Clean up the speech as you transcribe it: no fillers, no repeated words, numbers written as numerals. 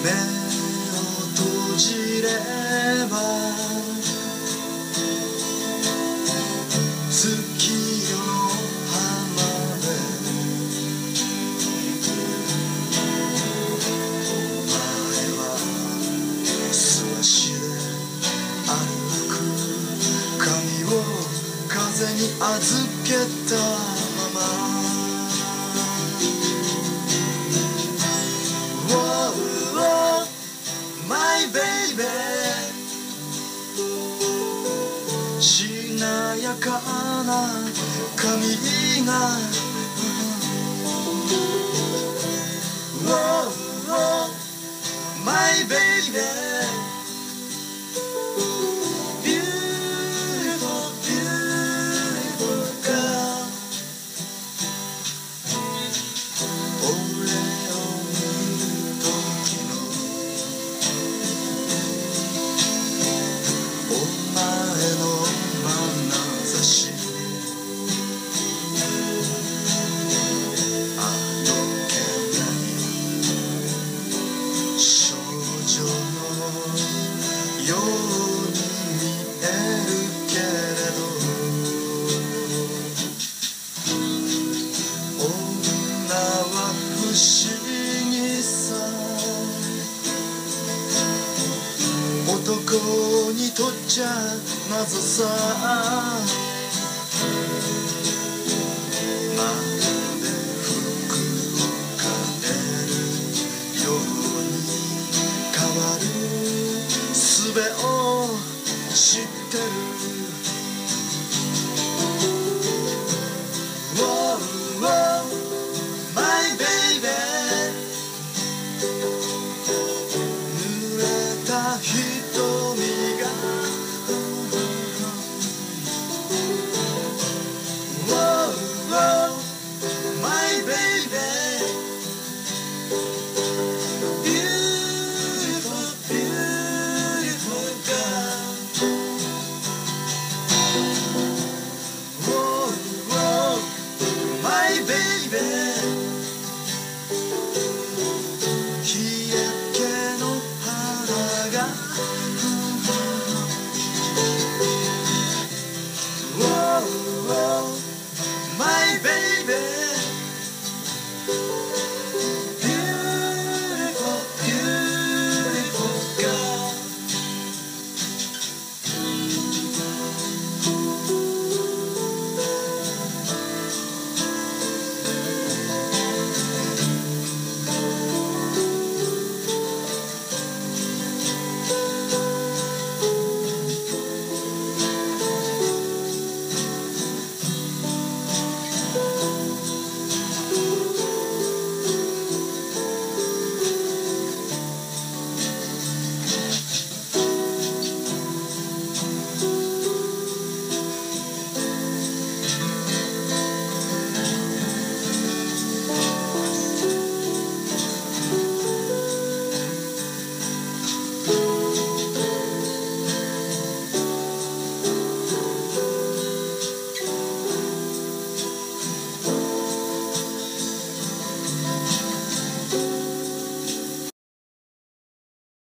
目を閉じれば月夜の浜辺お前は素足で歩く髪を風に預けたままMy baby しなやかな髪がMy baby Beautiful, beautiful girl 俺を見る時のお前の眼差しあどけない少女のように見えるけれど女は不思議さ男にとっちゃ謎さまるで服を変えるように変わる術を知ってる